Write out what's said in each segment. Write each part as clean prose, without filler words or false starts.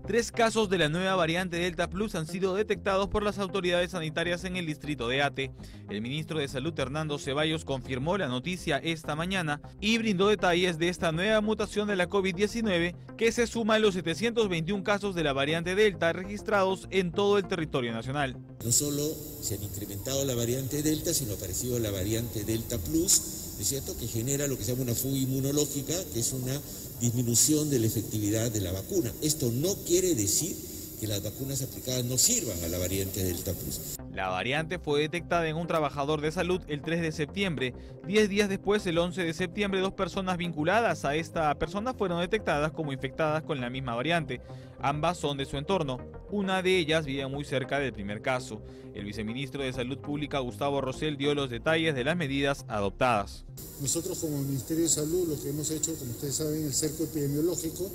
3 casos de la nueva variante Delta Plus han sido detectados por las autoridades sanitarias en el distrito de Ate. El ministro de Salud, Hernando Ceballos, confirmó la noticia esta mañana y brindó detalles de esta nueva mutación de la COVID-19 que se suma a los 721 casos de la variante Delta registrados en todo el territorio nacional. No solo se han incrementado la variante Delta, sino ha aparecido la variante Delta Plus, ¿es cierto?, que genera lo que se llama una fuga inmunológica, que es una disminución de la efectividad de la vacuna. Esto no quiere decir que las vacunas aplicadas no sirvan a la variante Delta Plus. La variante fue detectada en un trabajador de salud el 3 de septiembre. 10 días después, el 11 de septiembre, 2 personas vinculadas a esta persona fueron detectadas como infectadas con la misma variante. Ambas son de su entorno. Una de ellas vive muy cerca del primer caso. El viceministro de Salud Pública, Gustavo Rosell, dio los detalles de las medidas adoptadas. Nosotros como Ministerio de Salud lo que hemos hecho, como ustedes saben, el cerco epidemiológico.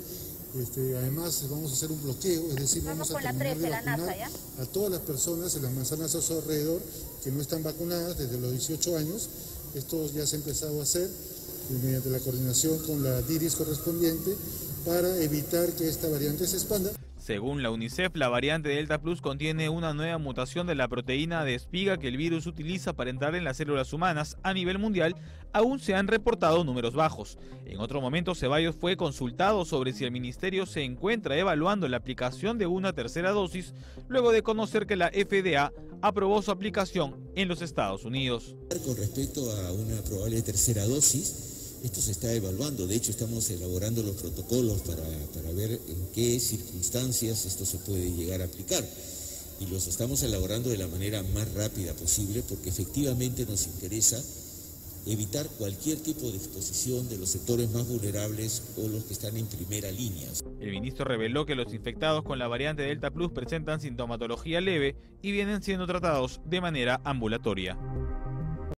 Además vamos a hacer un bloqueo, es decir, vamos a terminar de vacunar a todas las personas en las manzanas a su alrededor que no están vacunadas desde los 18 años. Esto ya se ha empezado a hacer mediante la coordinación con la DIRIS correspondiente para evitar que esta variante se expanda. Según la UNICEF, la variante Delta Plus contiene una nueva mutación de la proteína de espiga que el virus utiliza para entrar en las células humanas. A nivel mundial, aún se han reportado números bajos. En otro momento, Ceballos fue consultado sobre si el ministerio se encuentra evaluando la aplicación de una tercera dosis, luego de conocer que la FDA aprobó su aplicación en los Estados Unidos. Con respecto a una probable tercera dosis, esto se está evaluando. De hecho, estamos elaborando los protocolos para ver en qué circunstancias esto se puede llegar a aplicar. Y los estamos elaborando de la manera más rápida posible porque efectivamente nos interesa evitar cualquier tipo de exposición de los sectores más vulnerables o los que están en primera línea. El ministro reveló que los infectados con la variante Delta Plus presentan sintomatología leve y vienen siendo tratados de manera ambulatoria.